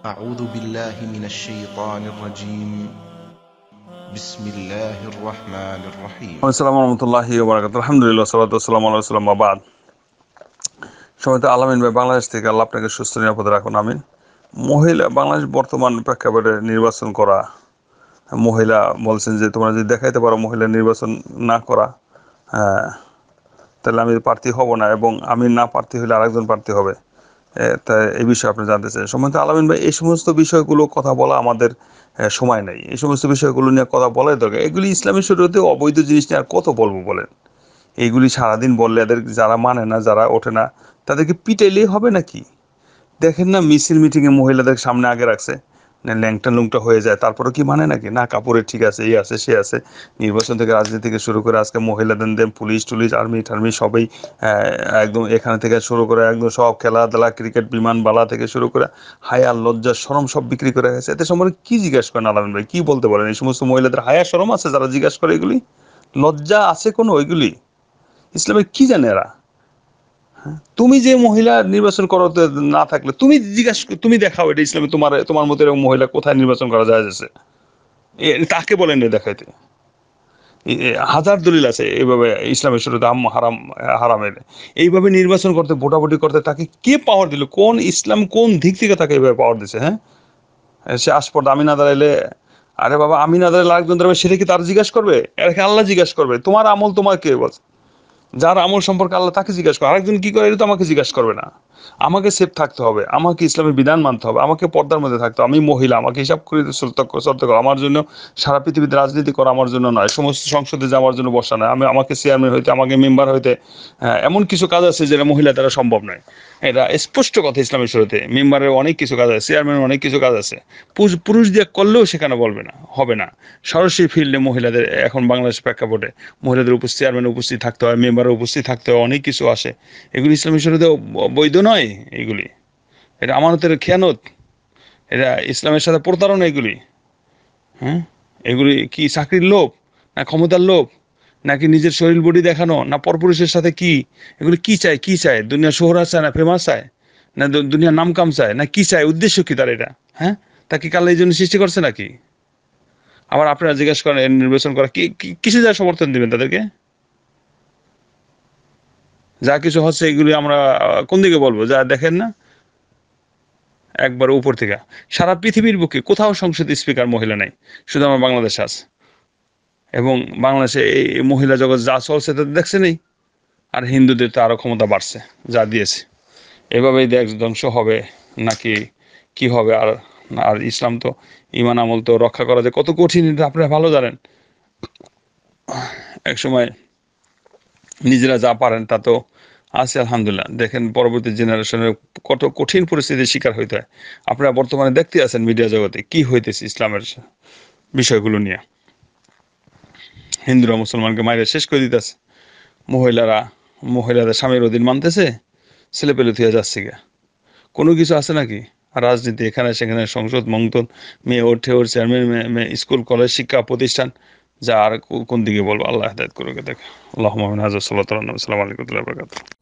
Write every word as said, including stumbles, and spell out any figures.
أعوذ بالله من الشيطان الرجيم بسم الله الرحمن الرحيم আসসালামু আলাইকুম ওয়া বারাকাতুহু আলহামদুলিল্লাহ সাল্লাতু ওয়াসসালামু আলা রাসূলিল্লাহ ওয়া বাদ। সময়ত আলামিন ভাই বাংলাদেশ থেকে, আল্লাহ আপনাকে সুস্থ নিরাপদে রাখুন, আমিন। মহিলা বাংলাদেশ বর্তমান প্রেক্ষাপটে নির্বাচন করা, মহিলা বলছেন যে তোমরা যদি দেখাইতে পারো মহিলা নির্বাচন না করা, হ্যাঁ, তাহলে আমি প্রার্থী হব না, এবং আমি না প্রার্থী হলে আরেকজন প্রার্থী হবে। তাই এই বিষয়ে আপনি জানতে চাই। সম্মানিত আলামিন ভাই, এই সমস্ত বিষয়গুলো কথা বলা আমাদের সময় নাই। এই সমস্ত বিষয়গুলো নিয়ে কথা বলাই দরকার। এগুলি ইসলামী শরীয়তে অবৈধ জিনিস নিয়ে আর কত বলবো বলেন? এইগুলি সারাদিন বললে এদের যারা মানে না, যারা ওঠে না, তাদেরকে পিটাইলেই হবে নাকি? দেখেন না, মিছিল মিটিংয়ে মহিলাদের সামনে আগে রাখছে, ল্যাংটা লুংটা হয়ে যায়, তারপরে কি মানে নাকি? না, কাপড়ে ঠিক আছে, এই আছে সে আছে। নির্বাচন থেকে রাজনীতি থেকে শুরু করে আজকে মহিলাদের দেন পুলিশ টুলিশ আর্মি টার্মি সবাই একদম এখানে থেকে শুরু করে একদম সব খেলাধুলা ক্রিকেট বিমান বালা থেকে শুরু করে হায়া লজ্জা শরম সব বিক্রি করে গেছে। এতে সম্পর্কে কি জিজ্ঞাসা করেন আলামিন ভাই? কি বলতে বলেন? এই সমস্ত মহিলাদের হায়া শরম আছে যারা জিজ্ঞাসা করে? এগুলি লজ্জা আছে কোনো? ওইগুলি ইসলামে কি জানে এরা? তুমি যে মহিলা নির্বাচন করতে না থাকলে তুমি জিজ্ঞাসা, তুমি দেখাও এটা ইসলামে তোমার তোমার মতো এরকম মহিলা কোথায় নির্বাচন করা যায় আছে? তাকে বলেন দেখাইতে। হাজার দলিল আছে এইভাবে ইসলামের শুরুতে আম হারাম হারামের এইভাবে নির্বাচন করতে, ভোটাভুটি করতে তাকে কে পাওয়ার দিল? কোন ইসলাম কোন দিক থেকে তাকে এইভাবে পাওয়ার দিছে? হ্যাঁ, সে আসপর্দ আমি না দাঁড়াইলে, আরে বাবা, আমি না দাঁড়াইলে আরেকজন দাঁড়াবে, সেটা কি তার জিজ্ঞাসা করবে? এটাকে আল্লাহ জিজ্ঞাসা করবে। তোমার আমল তোমার কে বলছে? যার আমল সম্পর্কে আল্লাহ তাকে জিজ্ঞাসা করে, আরেকজন কি করে এটা তো আমাকে জিজ্ঞাসা করবে না। আমাকে সেফ থাকতে হবে, আমাকে ইসলামের বিধান মানতে হবে, আমাকে পর্দার মধ্যে থাকতে হবে। আমি মহিলা, আমাকে হিসাব করে চলতে হবে। আমার জন্য সারা পৃথিবীতে রাজনীতি করা আমার জন্য নয়, সমস্ত সংসদে যাওয়ার জন্য বসা নয়, আমি আমাকে চেয়ারম্যান হইতে, আমাকে মেম্বার হইতে, এমন কিছু কাজ আছে যেটা মহিলা দ্বারা সম্ভব নয়। এটা স্পষ্ট কথা ইসলামের শুরুতে। মেম্বারের অনেক কিছু কাজ আছে, চেয়ারম্যানের অনেক কিছু কাজ আছে, পুরুষ দিয়ে করলেও সেখানে বলবে না, হবে না। সরাসরি ফিল্ডে মহিলাদের এখন বাংলাদেশ প্রেক্ষাপটে মহিলাদের উপস্থিত, চেয়ারম্যানের উপস্থিত থাকতে হয়, মেম্বারের উপস্থিত থাকতে হয়, অনেক কিছু আসে। এগুলি ইসলামের শুরুতে বৈধ নয়। এগুলি এটা আমানতের খেয়ানত, এটা ইসলামের সাথে প্রতারণা। এগুলি হ্যাঁ, এগুলি কি চাকরির লোভ, না ক্ষমতার লোভ, নাকি নিজের শরীর বডি দেখানো, না পরপুরুষের সাথে কি? এগুলি কি চায়? কি চায়? দুনিয়া শোহরাত চায়, না ফেমাস চায়, না দুনিয়ার নাম কাম চায়, না কি চায়? উদ্দেশ্য কি তার? এটা হ্যাঁ, তাকে কাল্লা এই জন্য সৃষ্টি করছে নাকি? আবার আপনারা জিজ্ঞাসা করেন নির্বাচন করা কি, কিসে যা সমর্থন দিবেন তাদেরকে? যা কিছু হচ্ছে এগুলি আমরা কোন দিকে বলবো? যা দেখেন না একবার উপর থেকে। সারা পৃথিবীর বুকে কোথাও সংসদ স্পিকার মহিলা নাই, শুধু আমার বাংলাদেশে আছে। এবং বাংলাদেশে এই মহিলা জগৎ যা চলছে তা দেখছে নেই। আর হিন্দুদের তো আরো ক্ষমতা বাড়ছে, যা দিয়েছে। এভাবেই দেশ ধ্বংস হবে নাকি কি হবে? আর আর ইসলাম তো, ইমান আমল তো রক্ষা করা যে কত কঠিন এটা আপনারা ভালো জানেন। এক সময় নিজেরা যা পারেন তা তো আছে আলহামদুলিল্লাহ। দেখেন পরবর্তী জেনারেশনের কত কঠিন পরিস্থিতির শিকার হইতে হয়। আপনারা বর্তমানে দেখতে আছেন মিডিয়া জগতে কি হইতেছে ইসলামের বিষয়গুলো নিয়ে। হিন্দুরা মুসলমানকে মাইরে শেষ করে দিতেছে, মহিলারা মহিলাদের স্বামীর অধীন মানতেছে, ছেলে পেলে থুয়ে যাচ্ছে গা। কোনো কিছু আছে নাকি? রাজনীতি এখানে সেখানে, সংসদ মংতন, মেয়ে ওর ঠেওর চেয়ারম্যান, মেয়ে স্কুল কলেজ শিক্ষা প্রতিষ্ঠান, যা আর কোন দিকে বলবো? আল্লাহ হেদায়েত করুক। দেখ আল্লাহুম্মা আমিন। হাজা সাল্লাল্লাহু আলাইহি ওয়া সাল্লাম।